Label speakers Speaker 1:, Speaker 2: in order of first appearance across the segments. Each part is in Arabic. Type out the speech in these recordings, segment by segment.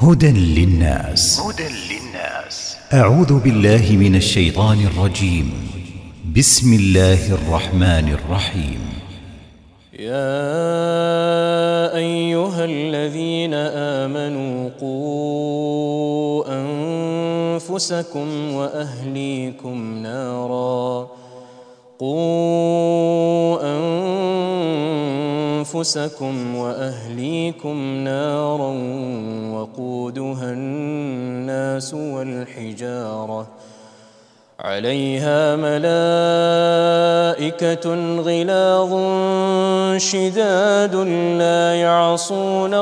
Speaker 1: هدى للناس. أعوذ بالله من الشيطان الرجيم. بسم الله الرحمن الرحيم.
Speaker 2: يا أيها الذين آمنوا قوا أنفسكم وأهليكم نارا وقودها الناس والحجارة عليها ملائكة غلاظ شداد لا يعصون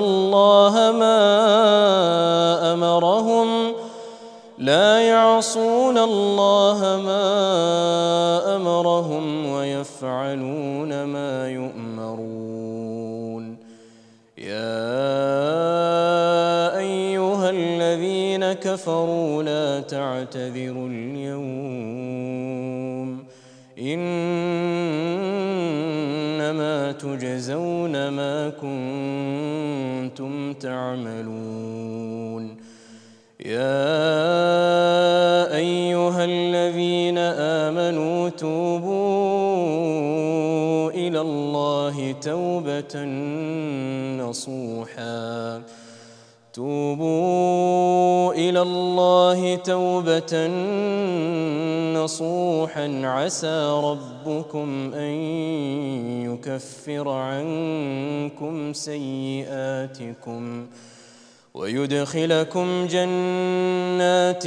Speaker 2: الله ما أمرهم ويفعلون ما يؤمرون. يا أيها الذين كفروا لا تعتذروا اليوم، إنما تجزون ما كنتم تعملون. يا أيها الذين آمنوا توبوا إلى الله توبة نصوحا عسى ربكم أن يكفر عنكم سيئاتكم ويدخلكم جنات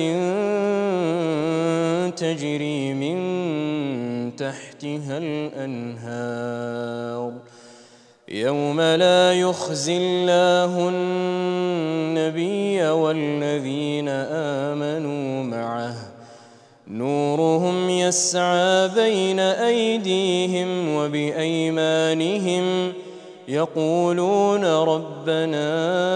Speaker 2: تجري من تحتها الأنهار يوم لا يخزي الله النبي والذين آمنوا معه نورهم يسعى بين أيديهم وبأيمانهم يقولون ربنا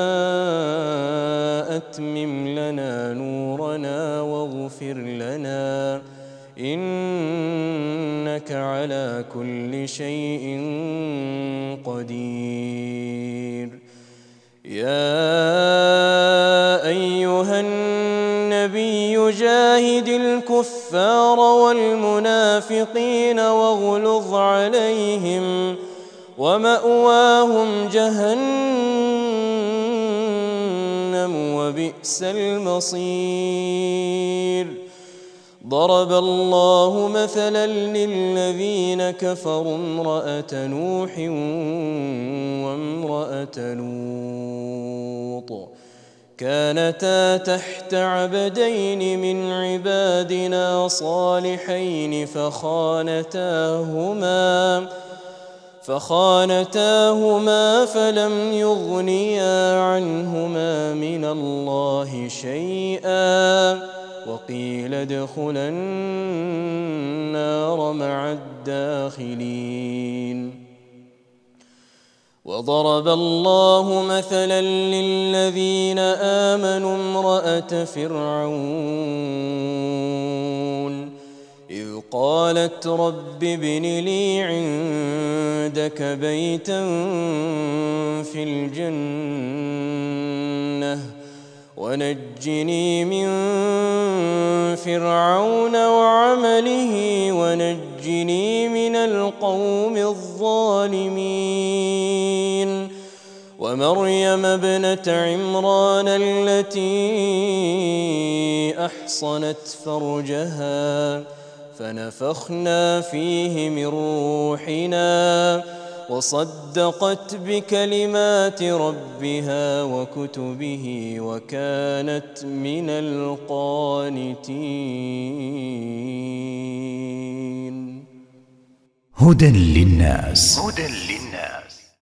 Speaker 2: أتمم لنا نورنا واغفر لنا إنك على كل شيء قدير. يا أيها النبي جاهد الكفار والمنافقين واغلظ عليهم ومأواهم جهنم وبئس المصير. ضرب الله مثلا للذين كفروا امرأة نوح وامرأة لوط كانتا تحت عبدين من عبادنا صالحين فخانتاهما فلم يغنيا عنهما من الله شيئا وقيل ادخلا النار مع الداخلين. وضرب الله مثلا للذين آمنوا امرأة فرعون إذ قالت رب ابن لي عندك بيتا في الجنة ونجني من فرعون وعمله ونجني من القوم الظالمين. ومريم ابنة عمران التي أحصنت فرجها فنفخنا فيه من روحنا وصدقت بكلمات ربها وكتبه وكانت من القانتين.
Speaker 1: هدى للناس.